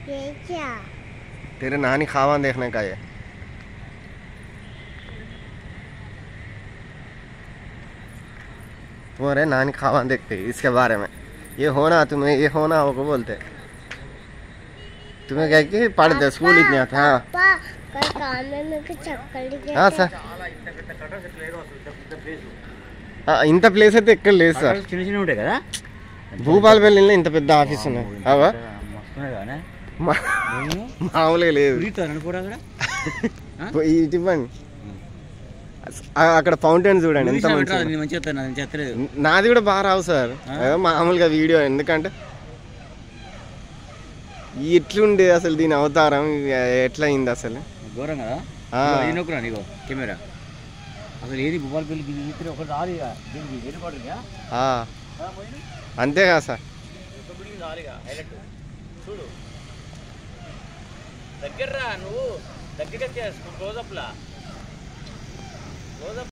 ये क्या? तेरे नानी खावा देखने का है। तुम्हारे नानी खावा देखते इसके बारे में, ये होना तुम्हें, ये होना वो को बोलते। तुम्हें क्या कि पढ़ते स्कूल इतने आता। हाँ पापा कल काम में मेरे को चक्कर लगे हाँ थे। సార్ ఇంత ప్లేస్ అయితే ఎక్కడ లేదు సార్, చిన్న చిన్న ఉంటాయి కదా భూపాలపల్లిలో ఇంత పెద్ద ఆఫీస్ ఉన్నాయి అవా మస్తున్నాయి కదా మామూలుగా లేదు. కూడా అక్కడ ఇటు ఇవ్వండి, అక్కడ ఫౌంటైన్ చూడండి ఎంత మంచిగా. నేను మంచిగా చెప్తాను, నేను చెప్తలేదు. నాది కూడా బాగా రావు సార్, మామూలుగా వీడియో. ఎందుకంటే ఎట్లుండే అసలు దీని అవతారం ఎట్లా అయింది అసలు ఘోరం కదా. నొక్కురా నీకు కెమెరా అసలు ఏది భూపాలపల్లి ఒక రాదు అంతే కదా సార్. చూడు దగ్గర నువ్వు దగ్గర క్లోజప్